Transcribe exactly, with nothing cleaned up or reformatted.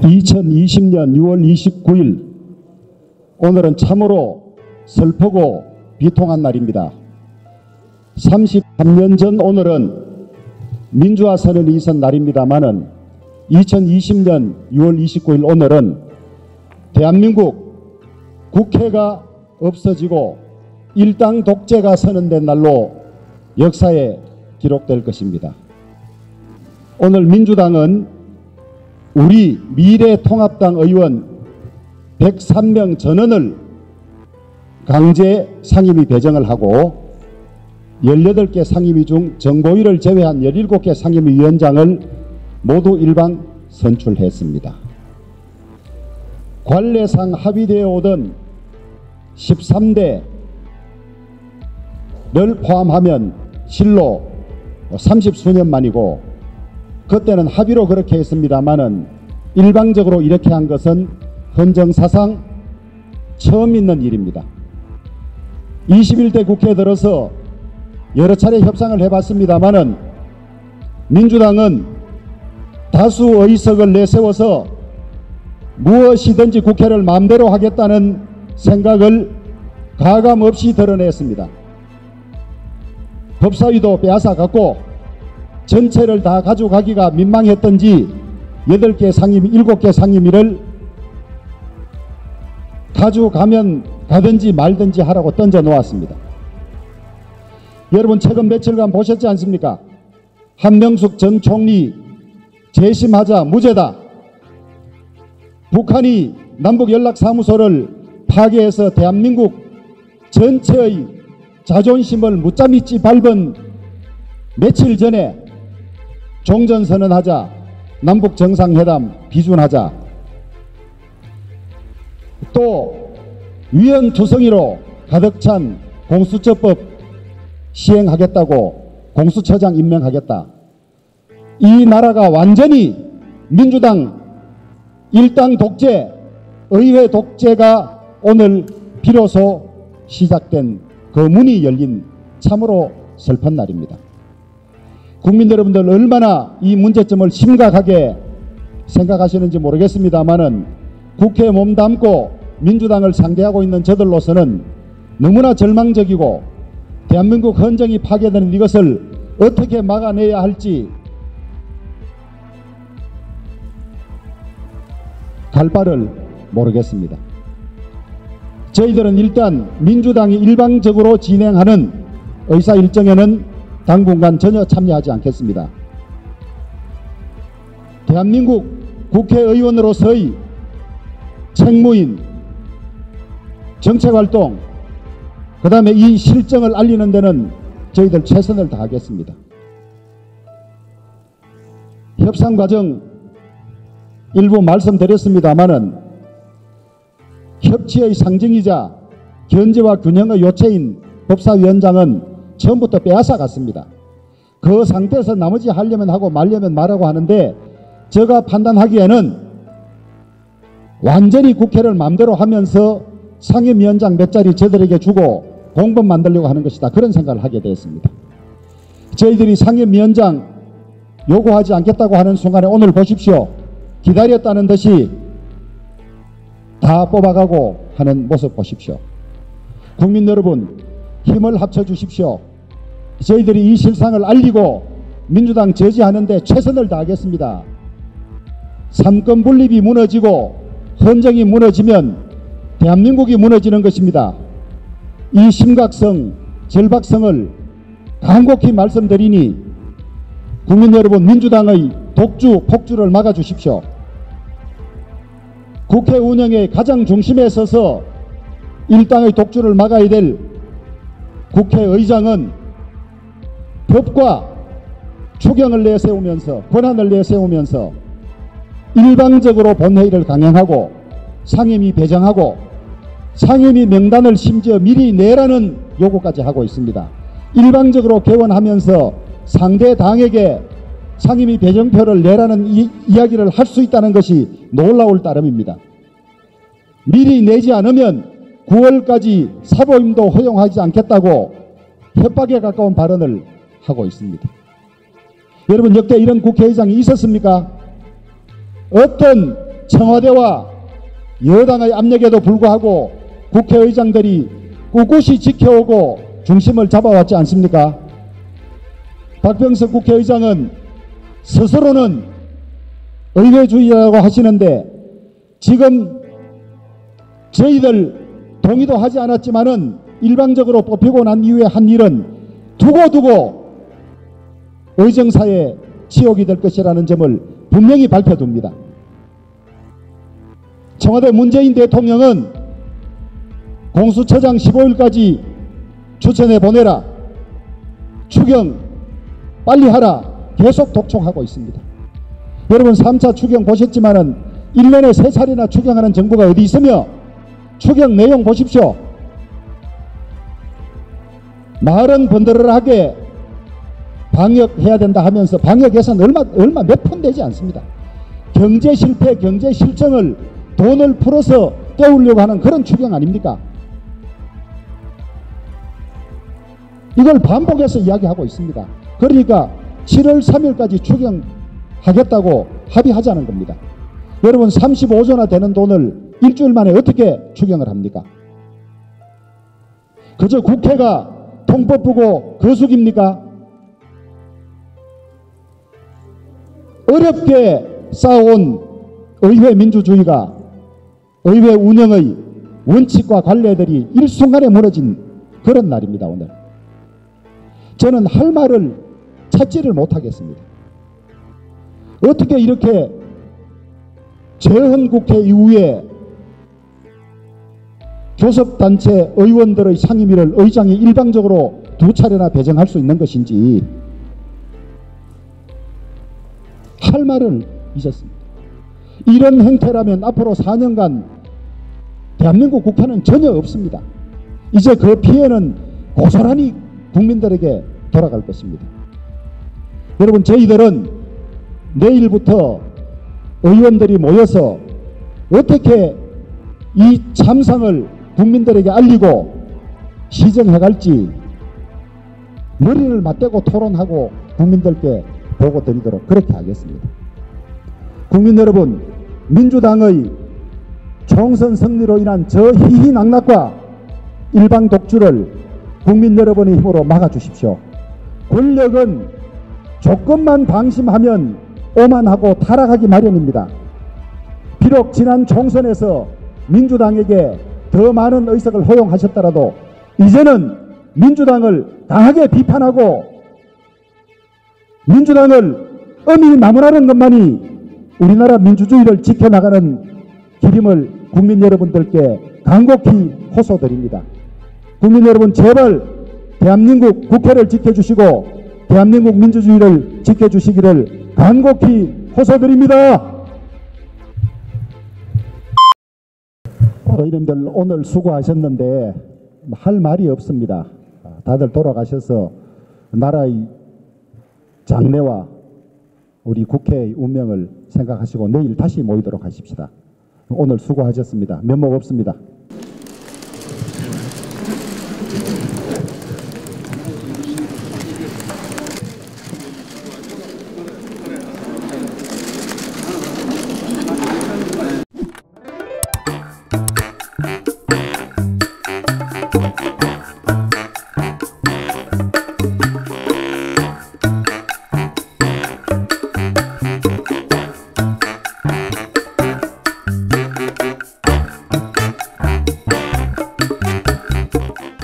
이천이십 년 유월 이십구일 오늘은 참으로 슬프고 비통한 날입니다. 삼십삼 년 전 오늘은 민주화 선언이 있은 날입니다마는 이천이십 년 유월 이십구일 오늘은 대한민국 국회가 없어지고 일당 독재가 선언된 날로 역사에 기록될 것입니다. 오늘 민주당은 우리 미래통합당 의원 백삼 명 전원을 강제 상임위 배정을 하고 열여덟 개 상임위 중 정보위를 제외한 열일곱 개 상임위 위원장을 모두 일방 선출했습니다. 관례상 합의되어 오던 십삼 대를 포함하면 실로 삼십수 년 만이고 그때는 합의로 그렇게 했습니다마는 일방적으로 이렇게 한 것은 헌정사상 처음 있는 일입니다. 이십일 대 국회에 들어서 여러 차례 협상을 해봤습니다마는 민주당은 다수 의석을 내세워서 무엇이든지 국회를 마음대로 하겠다는 생각을 가감없이 드러냈습니다. 법사위도 빼앗아 갖고 전체를 다 가져가기가 민망했던지 여덟 개 상임위, 일곱 개 상임위를 가져가면 가든지 말든지 하라고 던져 놓았습니다. 여러분 최근 며칠간 보셨지 않습니까? 한명숙 전 총리 재심하자 무죄다. 북한이 남북연락사무소를 파괴해서 대한민국 전체의 자존심을 무짜미찌 밟은 며칠 전에 종전선언하자, 남북정상회담 비준하자, 또 위헌투성이로 가득 찬 공수처법 시행하겠다고 공수처장 임명하겠다. 이 나라가 완전히 민주당 일당 독재, 의회 독재가 오늘 비로소 시작된 그 문이 열린 참으로 슬픈 날입니다. 국민 여러분들 얼마나 이 문제점을 심각하게 생각하시는지 모르겠습니다만은 국회에 몸담고 민주당을 상대하고 있는 저들로서는 너무나 절망적이고 대한민국 헌정이 파괴되는 이것을 어떻게 막아내야 할지 갈 바를 모르겠습니다. 저희들은 일단 민주당이 일방적으로 진행하는 의사일정에는 당분간 전혀 참여하지 않겠습니다. 대한민국 국회의원으로서의 책무인 정책활동, 그 다음에 이 실정을 알리는 데는 저희들 최선을 다하겠습니다. 협상 과정 일부 말씀드렸습니다마는 협치의 상징이자 견제와 균형의 요체인 법사위원장은 처음부터 빼앗아 갔습니다. 그 상태에서 나머지 하려면 하고 말려면 말하고 하는데 제가 판단하기에는 완전히 국회를 마음대로 하면서 상임위원장 몇 자리 저들에게 주고 공범 만들려고 하는 것이다. 그런 생각을 하게 되었습니다. 저희들이 상임위원장 요구하지 않겠다고 하는 순간에 오늘 보십시오. 기다렸다는 듯이 다 뽑아가고 하는 모습 보십시오. 국민 여러분 힘을 합쳐 주십시오. 저희들이 이 실상을 알리고 민주당 저지하는 데 최선을 다하겠습니다. 삼권 분립이 무너지고 헌정이 무너지면 대한민국이 무너지는 것입니다. 이 심각성, 절박성을 간곡히 말씀드리니 국민 여러분 민주당의 독주, 폭주를 막아주십시오. 국회 운영의 가장 중심에 서서 일당의 독주를 막아야 될 국회의장은 법과 추경을 내세우면서 권한을 내세우면서 일방적으로 본회의를 강행하고 상임위 배정하고 상임위 명단을 심지어 미리 내라는 요구까지 하고 있습니다. 일방적으로 개원하면서 상대 당에게 상임위 배정표를 내라는 이, 이야기를 할 수 있다는 것이 놀라울 따름입니다. 미리 내지 않으면 구월까지 사보임도 허용하지 않겠다고 협박에 가까운 발언을 하고 있습니다. 여러분 역대 이런 국회의장이 있었습니까? 어떤 청와대와 여당의 압력에도 불구하고 국회의장들이 꿋꿋이 지켜오고 중심을 잡아왔지 않습니까? 박병석 국회의장은 스스로는 의회주의라고 하시는데 지금 저희들 동의도 하지 않았지만은 일방적으로 뽑히고 난 이후에 한 일은 두고두고 의정사에 치욕이 될 것이라는 점을 분명히 밝혀둡니다. 청와대 문재인 대통령은 공수처장 십오 일까지 추천해 보내라, 추경 빨리 하라 계속 독촉하고 있습니다. 여러분 삼 차 추경 보셨지만은 일 년에 세 차례나 추경하는 정부가 어디 있으며 추경 내용 보십시오. 말은 번들어하게 방역해야 된다 하면서 방역 예산 얼마 얼마 몇 푼 되지 않습니다. 경제 실패, 경제 실정을 돈을 풀어서 때우려고 하는 그런 추경 아닙니까? 이걸 반복해서 이야기하고 있습니다. 그러니까 칠월 삼일까지 추경하겠다고 합의하자는 겁니다. 여러분 삼십오조나 되는 돈을 일주일 만에 어떻게 추경을 합니까? 그저 국회가 통법 보고 거숙입니까? 어렵게 쌓아온 의회 민주주의가 의회 운영의 원칙과 관례들이 일순간에 무너진 그런 날입니다. 오늘 저는 할 말을 찾지를 못하겠습니다. 어떻게 이렇게 재헌국회 이후에 교섭단체 의원들의 상임위를 의장이 일방적으로 두 차례나 배정할 수 있는 것인지 할 말을 잊었습니다. 이런 행태라면 앞으로 사 년간 대한민국 국회는 전혀 없습니다. 이제 그 피해는 고스란히 국민들에게 돌아갈 것입니다. 여러분 저희들은 내일부터 의원들이 모여서 어떻게 이 참상을 국민들에게 알리고 시정해 갈지 머리를 맞대고 토론하고 국민들께 보고 드리도록 그렇게 하겠습니다. 국민 여러분, 민주당의 총선 승리로 인한 저 희희낙낙과 일방 독주를 국민 여러분의 힘으로 막아주십시오. 권력은 조금만 방심하면 오만하고 타락하기 마련입니다. 비록 지난 총선에서 민주당에게 더 많은 의석을 허용하셨더라도 이제는 민주당을 강하게 비판하고 민주당을 엄히 나무라는 것만이 우리나라 민주주의를 지켜나가는 길임을 국민 여러분들께 간곡히 호소드립니다. 국민 여러분 제발 대한민국 국회를 지켜주시고 대한민국 민주주의를 지켜주시기를 간곡히 호소드립니다. 의원님들 오늘 수고하셨는데 할 말이 없습니다. 다들 돌아가셔서 나라의 장래와 우리 국회의 운명을 생각하시고 내일 다시 모이도록 하십시다. 오늘 수고하셨습니다. 면목 없습니다.